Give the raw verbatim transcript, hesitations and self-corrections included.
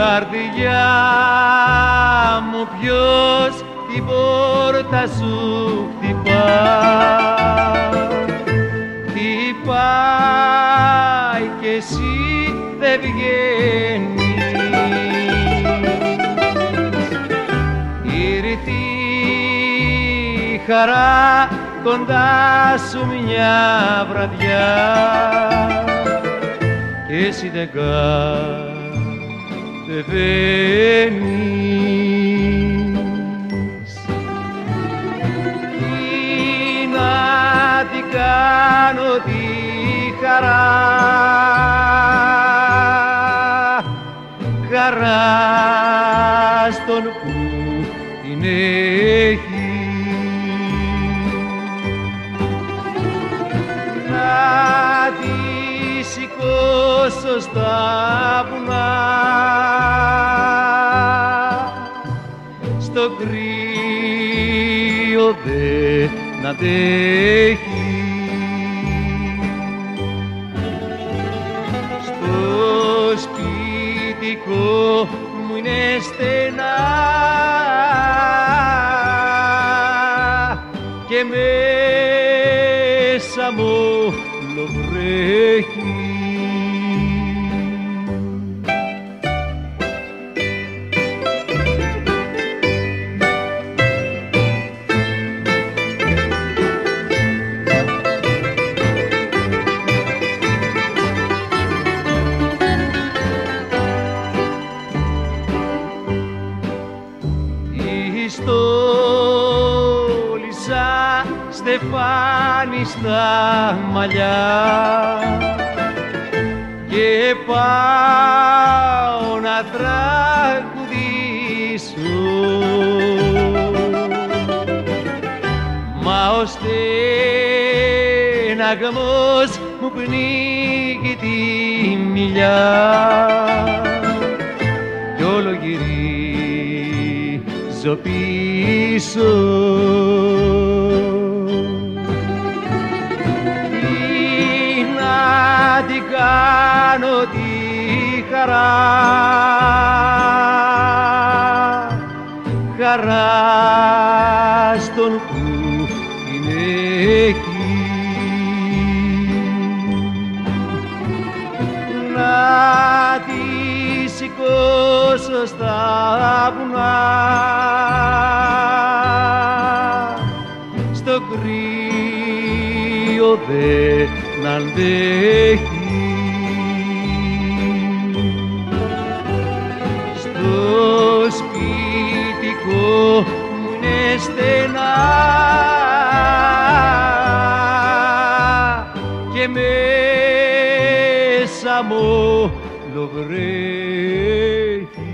Καρδιά μου ποιος την πόρτα σου χτυπά, χτυπάει κι εσύ δεν βγαίνεις. Ήρθε η χαρά κοντά σου μια βραδιά κι εσύ δεν κατεβαίνεις. Τι να την κάνω τη χαρά, χαρά στον που την έχει, να τη σηκώσω στα βουνά, στο κρύο δεν αντέχει. Στο σπιτικό μου είναι στενά και μέσα μου όλο βρέχει. Στόλισα στεφάνι στα μαλλιά και πάω να τραγουδήσω, μα ο στεναγμός μου πνίγει τη μιλιά κι όλο γυρίζω πίσω. Τι να την κάνω τη χαρά, χαρά στον που την έχει, να τη σηκώσω στα βουνά, στο κρύο δεν αντέχει. Στο σπιτικό μου είναι στενά και μέσα μου όλο βρέχει.